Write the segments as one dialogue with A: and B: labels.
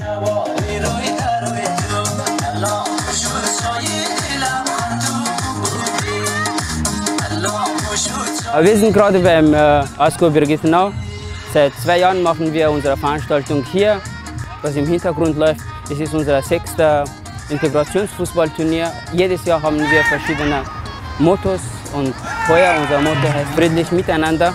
A: Wir sind gerade beim ASCO Birgittenau. Seit 2 Jahren machen wir unsere Veranstaltung hier. Was im Hintergrund läuft, das ist unser 6. Integrationsfußballturnier. Jedes Jahr haben wir verschiedene Mottos und heuer unser Motto heißt friedlich miteinander.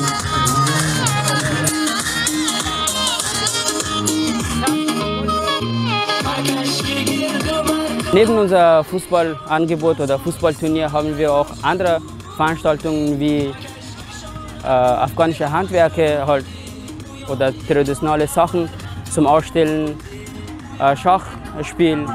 A: Neben unserem Fußballangebot oder Fußballturnier haben wir auch andere Veranstaltungen wie afghanische Handwerke halt, oder traditionelle Sachen zum Ausstellen, Schachspiel.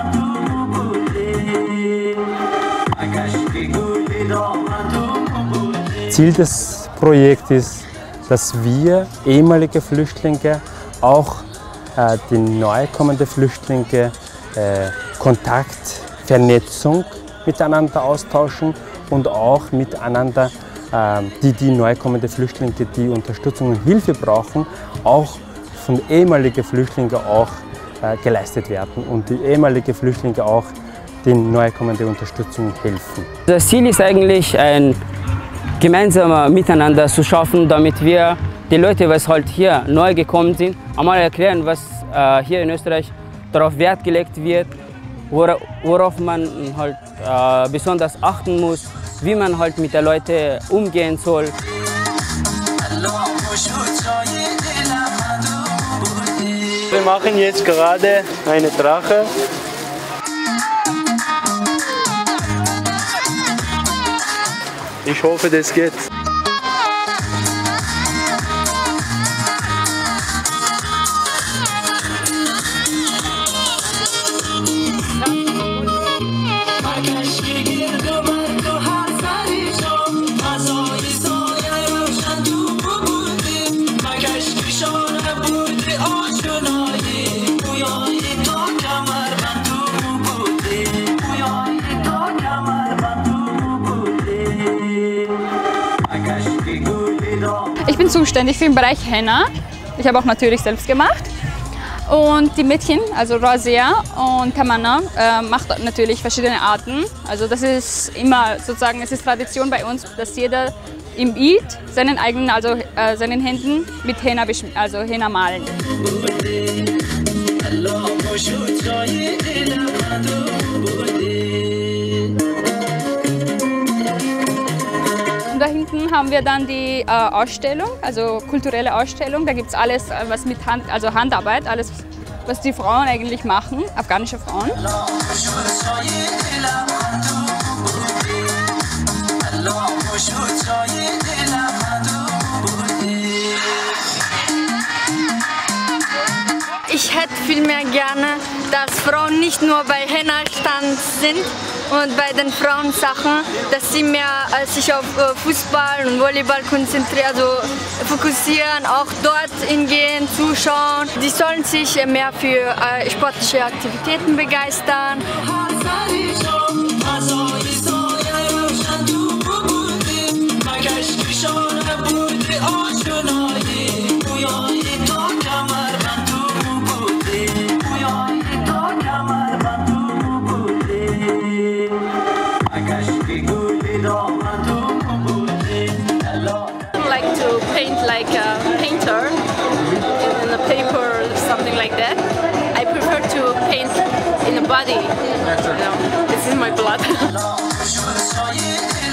B: Ziel des Projekts ist, dass wir ehemalige Flüchtlinge, auch die neu kommenden Flüchtlinge, Kontakt, Vernetzung miteinander austauschen und auch miteinander die neu kommenden Flüchtlinge, die Unterstützung und Hilfe brauchen, auch von ehemaligen Flüchtlingen auch geleistet werden und die ehemaligen Flüchtlinge auch den neu kommenden Unterstützung helfen.
A: Das Ziel ist eigentlich, ein gemeinsames Miteinander zu schaffen, damit wir die Leute, die halt hier neu gekommen sind, einmal erklären, was hier in Österreich darauf Wert gelegt wird, worauf man halt besonders achten muss, wie man halt mit den Leuten umgehen soll.
C: Wir machen jetzt gerade eine Drache. Ich hoffe, das geht.
D: Ich bin zuständig für den Bereich Henna. Ich habe auch natürlich selbst gemacht. Und die Mädchen, also Razia und Kamana, macht natürlich verschiedene Arten. Also das ist immer sozusagen, es ist Tradition bei uns, dass jeder im Eid seinen eigenen, also seinen Händen mit Henna, also Henna malen. Und da hinten haben wir dann die Ausstellung, also kulturelle Ausstellung. Da gibt es alles, was mit Hand, also Handarbeit, alles, was die Frauen eigentlich machen, afghanische Frauen.
E: Ich hätte vielmehr gerne, dass Frauen nicht nur bei Henna-Stand sind und bei den Frauensachen, dass sie mehr sich auf Fußball und Volleyball konzentrieren, also fokussieren, auch dort hingehen, zuschauen. Die sollen sich mehr für sportliche Aktivitäten begeistern.
F: Like a painter in a paper or something like that. I prefer to paint in a body. You know, this is my blood.